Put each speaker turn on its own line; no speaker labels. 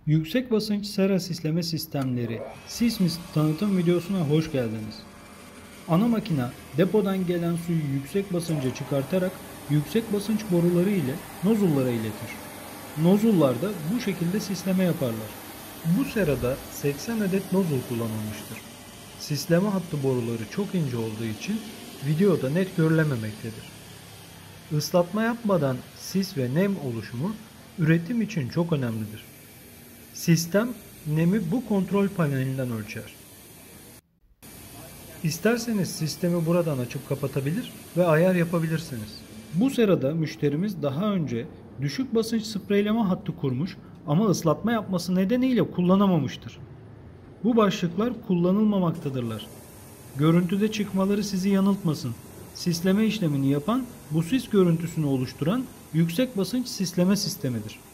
Yüksek basınç sera sisleme sistemleri Sismis tanıtım videosuna hoş geldiniz. Ana makina depodan gelen suyu yüksek basınca çıkartarak yüksek basınç boruları ile nozullara iletir. Nozullar da bu şekilde sisleme yaparlar. Bu serada 80 adet nozul kullanılmıştır. Sisleme hattı boruları çok ince olduğu için videoda net görülememektedir. Islatma yapmadan sis ve nem oluşumu üretim için çok önemlidir. Sistem nemi bu kontrol panelinden ölçer. İsterseniz sistemi buradan açıp kapatabilir ve ayar yapabilirsiniz. Bu sırada müşterimiz daha önce düşük basınç spreyleme hattı kurmuş ama ıslatma yapması nedeniyle kullanamamıştır. Bu başlıklar kullanılmamaktadırlar. Görüntüde çıkmaları sizi yanıltmasın. Sisleme işlemini yapan bu sis görüntüsünü oluşturan yüksek basınç sisleme sistemidir.